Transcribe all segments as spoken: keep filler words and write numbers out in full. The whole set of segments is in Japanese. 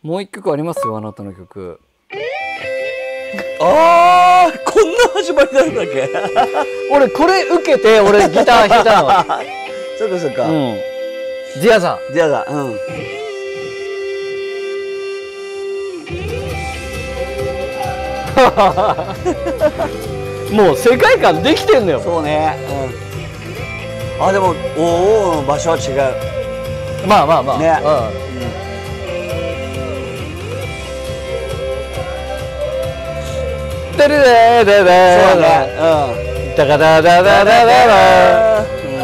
もう一曲ありますよ、あなたの曲。 あー、こんな始まりなんだっけ。 俺これ受けて俺ギター弾いたの。 そっかそっか。 うん。ジアさん。 じゃあだ、うん。 もう世界観できてんのよ。 そうね。うん。あ、でも、おおの場所は違う。 まあまあまあ。 ね。 うん。でれれれれれ。 そうね。 うん。だかだだだだだだ。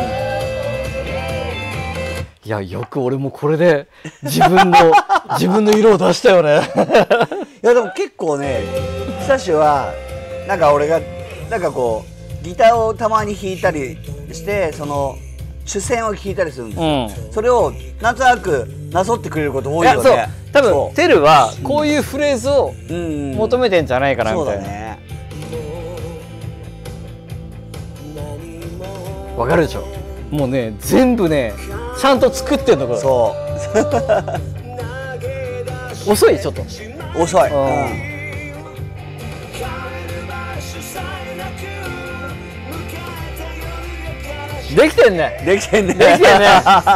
いや、よく俺もこれで自分の自分の色を出したよね。 いやでも結構ね、久しはなんか俺がなんかこうギターをたまに弾いたりしてその主線を弾いたりするんですよ。うん、それをなんとなくなぞってくれること多いよね。 そう多分テルはこういうフレーズを求めてんじゃないかなみたいな。そうだね。わかるでしょ。もうね全部ねちゃんと作ってんのこれ。そう。遅いちょっと。 遅い。うん。 できてんね。 できてんね。 できてんね。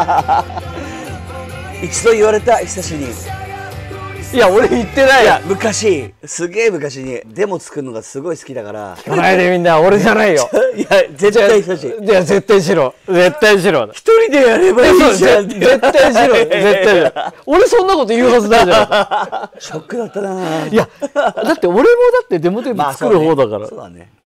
一度言われた久しに。 いや俺言ってない。いや昔すげえ昔にデモ作るのがすごい好きだから。 聞かないでみんな俺じゃないよ。 いや絶対久し。 いや絶対しろ絶対しろ。 一人でやればいいじゃん。 絶対しろ絶対しろ。俺そんなこと言うはずないじゃん。 ショックだったな。 いやだって俺もだってデモテープ作る方だから。 そうだね。